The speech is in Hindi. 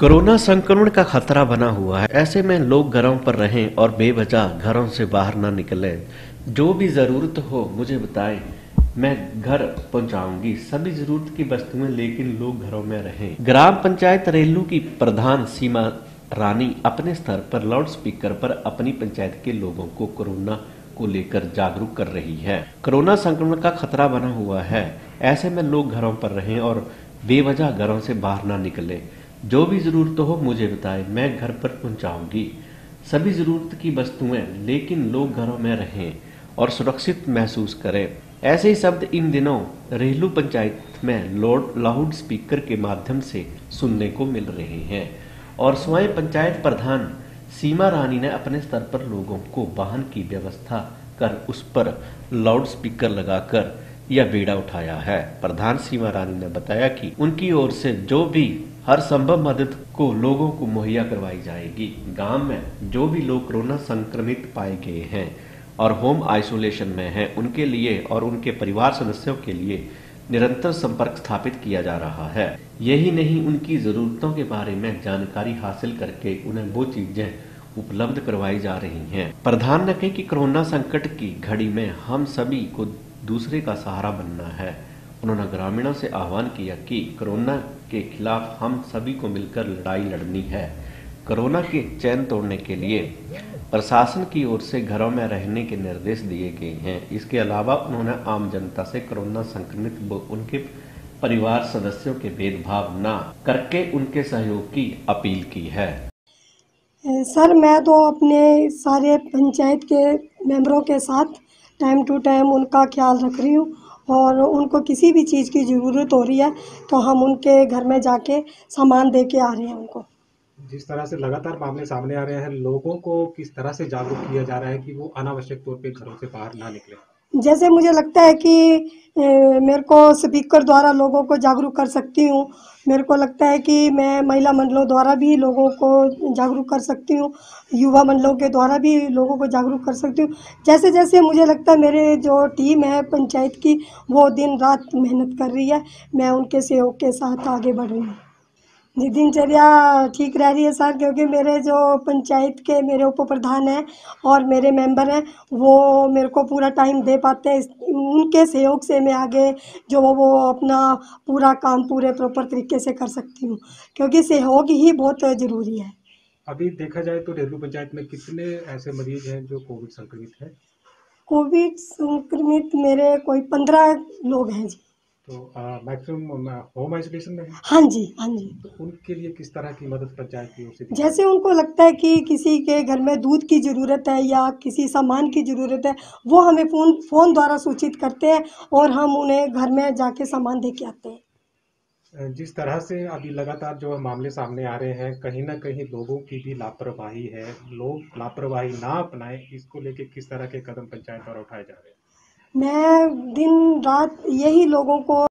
कोरोना संक्रमण का खतरा बना हुआ है। ऐसे में लोग घरों पर रहें और बेवजह घरों से बाहर ना निकलें। जो भी जरूरत हो मुझे बताएं, मैं घर पहुंचाऊंगी सभी जरूरत की वस्तुएं, लेकिन लोग घरों में रहें। ग्राम पंचायत रेलू की प्रधान सीमा रानी अपने स्तर पर लाउड स्पीकर पर अपनी पंचायत के लोगों को कोरोना को लेकर जागरूक कर रही है। कोरोना संक्रमण का खतरा बना हुआ है, ऐसे में लोग घरों पर रहें और बेवजह घरों से बाहर ना निकले। जो भी जरूरत हो मुझे बताएं, मैं घर पर पहुंचाऊंगी सभी जरूरत की वस्तुएं, लेकिन लोग घरों में रहें और सुरक्षित महसूस करें। ऐसे ही शब्द इन दिनों रेलू पंचायत में लाउड स्पीकर के माध्यम से सुनने को मिल रहे हैं और स्वयं पंचायत प्रधान सीमा रानी ने अपने स्तर पर लोगों को वाहन की व्यवस्था कर उस पर लाउड स्पीकर लगाकर यह बीड़ा उठाया है। प्रधान सीमा रानी ने बताया कि उनकी ओर से जो भी हर संभव मदद को लोगों को मुहैया करवाई जाएगी। गांव में जो भी लोग कोरोना संक्रमित पाए गए हैं और होम आइसोलेशन में हैं, उनके लिए और उनके परिवार सदस्यों के लिए निरंतर संपर्क स्थापित किया जा रहा है। यही नहीं, उनकी जरूरतों के बारे में जानकारी हासिल करके उन्हें वो चीजें उपलब्ध करवाई जा रही हैं। प्रधान ने कहा कि कोरोना संकट की घड़ी में हम सभी को दूसरे का सहारा बनना है। उन्होंने ग्रामीणों से आह्वान किया कि कोरोना के खिलाफ हम सभी को मिलकर लड़ाई लड़नी है। कोरोना के चैन तोड़ने के लिए प्रशासन की ओर से घरों में रहने के निर्देश दिए गए हैं। इसके अलावा उन्होंने आम जनता से कोरोना संक्रमित व उनके परिवार सदस्यों के भेदभाव न करके उनके सहयोग की अपील की है। सर, मैं तो अपने सारे पंचायत के मेंबरों के साथ टाइम टू टाइम उनका ख्याल रख रही हूँ और उनको किसी भी चीज़ की ज़रूरत हो रही है तो हम उनके घर में जाके सामान दे के आ रहे हैं उनको। जिस तरह से लगातार मामले सामने आ रहे हैं, लोगों को किस तरह से जागरूक किया जा रहा है कि वो अनावश्यक तौर पे घरों से बाहर ना निकलें? जैसे मुझे लगता है कि मेरे को स्पीकर द्वारा लोगों को जागरूक कर सकती हूँ। मेरे को लगता है कि मैं महिला मंडलों द्वारा भी लोगों को जागरूक कर सकती हूँ, युवा मंडलों के द्वारा भी लोगों को जागरूक कर सकती हूँ। जैसे जैसे मुझे लगता है मेरे जो टीम है पंचायत की, वो दिन रात मेहनत कर रही है, मैं उनके सहयोग के साथ आगे बढ़ रही हूँ। जी, दिनचर्या ठीक रह रही है सर, क्योंकि मेरे जो पंचायत के मेरे उप प्रधान हैं और मेरे मेंबर हैं, वो मेरे को पूरा टाइम दे पाते हैं। उनके सहयोग से मैं आगे जो वो अपना पूरा काम पूरे प्रॉपर तरीके से कर सकती हूँ, क्योंकि सहयोग ही बहुत ज़रूरी है। अभी देखा जाए तो रेलू पंचायत में कितने ऐसे मरीज हैं जो कोविड संक्रमित हैं? कोविड संक्रमित मेरे कोई 15 लोग हैं जी। तो मैक्सिमम होम आइसोलेशन में हैं। हाँ जी, हाँ जी। तो उनके लिए किस तरह की मदद पंचायत की ओर से दी जा रही जैसे उनको लगता है कि किसी के घर में दूध की ज़रूरत है या किसी सामान की ज़रूरत है, वो हमें फ़ोन द्वारा सूचित करते हैं और हम उन्हें घर में जाके सामान दे के आते हैं। है? जिस तरह से अभी लगातार जो मामले सामने आ रहे हैं, कहीं ना कहीं लोगों की भी लापरवाही है। लोग लापरवाही ना अपनाएं, इसको लेके किस तरह के कदम पंचायत द्वारा उठाए जा रहे हैं? मैं दिन रात यही लोगों को